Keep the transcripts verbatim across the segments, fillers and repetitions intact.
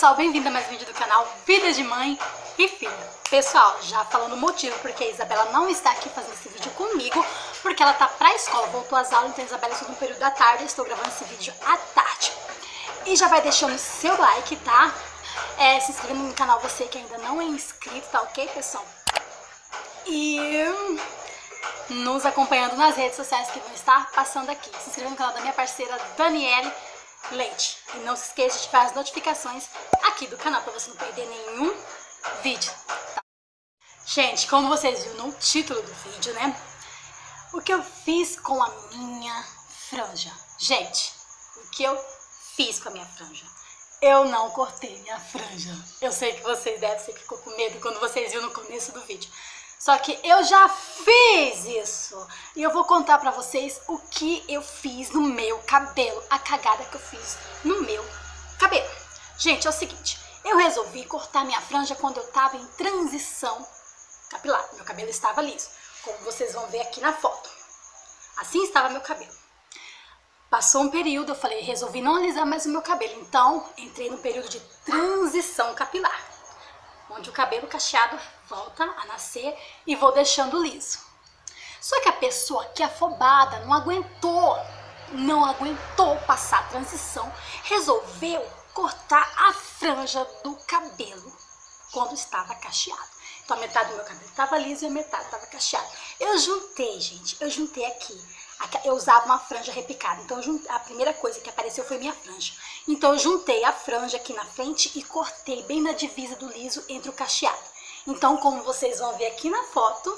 pessoal, bem-vindo a mais um vídeo do canal Vida de Mãe e Filha. Pessoal, já falando o motivo porque a Isabela não está aqui fazendo esse vídeo comigo, porque ela tá pra escola, voltou às aulas, então a Isabela está no período da tarde, eu estou gravando esse vídeo à tarde. E já vai deixando seu like, tá? É, se inscrevendo no canal você que ainda não é inscrito, tá ok, pessoal? E nos acompanhando nas redes sociais que vão estar passando aqui. Se inscreva no canal da minha parceira Daniele Leite. E não se esqueça de ativar as notificações aqui do canal para você não perder nenhum vídeo. Tá? Gente, como vocês viram no título do vídeo, né? O que eu fiz com a minha franja. Gente, o que eu fiz com a minha franja? Eu não cortei minha franja. Eu sei que vocês devem ser que ficou com medo quando vocês viram no começo do vídeo. Só que eu já fiz isso. E eu vou contar pra vocês o que eu fiz no meu cabelo. A cagada que eu fiz no meu cabelo. Gente, é o seguinte. Eu resolvi cortar minha franja quando eu tava em transição capilar. Meu cabelo estava liso. Como vocês vão ver aqui na foto. Assim estava meu cabelo. Passou um período, eu falei, resolvi não alisar mais o meu cabelo. Então, entrei no período de transição capilar. Onde o cabelo cacheado volta a nascer e vou deixando liso. Só que a pessoa que é afobada não aguentou, não aguentou passar a transição, resolveu cortar a franja do cabelo quando estava cacheado. Então a metade do meu cabelo estava liso e a metade estava cacheado. Eu juntei, gente, eu juntei aqui. Eu usava uma franja repicada, então a primeira coisa que apareceu foi minha franja. Então eu juntei a franja aqui na frente e cortei bem na divisa do liso entre o cacheado. Então, como vocês vão ver aqui na foto,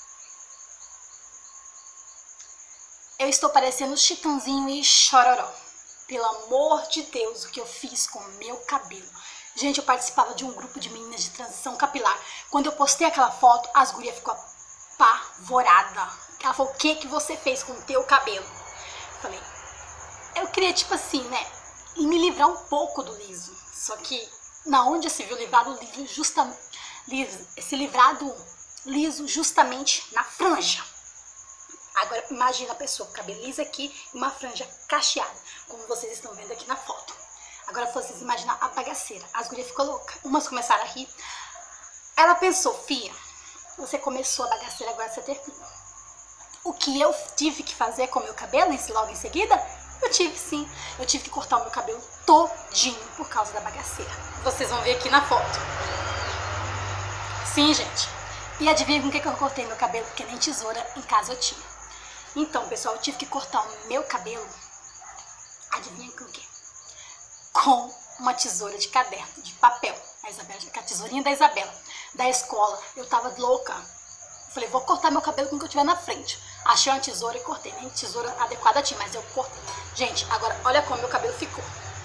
eu estou parecendo Chitãozinho e Chororó. Pelo amor de Deus, o que eu fiz com o meu cabelo. Gente, eu participava de um grupo de meninas de transição capilar. Quando eu postei aquela foto, as gurias ficou apavorada. Ela falou, o que que você fez com o teu cabelo? Eu falei, eu queria tipo assim, né, e me livrar um pouco do liso. Só que, na onde se viu livrado liso, justa, liso, se livrado liso justamente na franja. Agora, imagina a pessoa com cabelo liso aqui e uma franja cacheada, como vocês estão vendo aqui na foto. Agora, vocês imaginam a bagaceira. As gurias ficou louca. Umas começaram a rir. Ela pensou, Fia, você começou a bagaceira, agora você termina. O que eu tive que fazer com o meu cabelo logo em seguida? Eu tive sim. Eu tive que cortar o meu cabelo todinho por causa da bagaceira. Vocês vão ver aqui na foto. Sim, gente. E adivinha com o que eu cortei meu cabelo? Porque nem tesoura em casa eu tinha. Então, pessoal, eu tive que cortar o meu cabelo. Adivinha com o quê? Com uma tesoura de caderno, de papel. A Isabela, com a tesourinha da Isabela, da escola. Eu tava louca. Falei, vou cortar meu cabelo com o que eu tiver na frente. Achei uma tesoura e cortei. Nem tesoura adequada tinha, mas eu cortei. Gente, agora olha como meu cabelo ficou.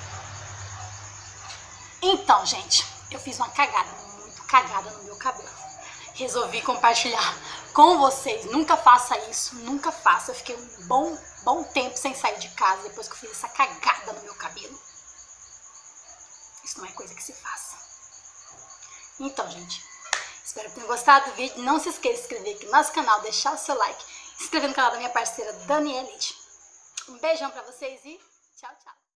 Então, gente, eu fiz uma cagada, muito cagada no meu cabelo. Resolvi compartilhar com vocês. Nunca faça isso, nunca faça. Eu fiquei um bom, bom tempo sem sair de casa depois que eu fiz essa cagada no meu cabelo. Isso não é coisa que se faça. Então, gente, espero que tenham gostado do vídeo. Não se esqueça de se inscrever aqui no nosso canal, deixar o seu like, se inscrever no canal da minha parceira Daniele Leite. Um beijão pra vocês e tchau, tchau.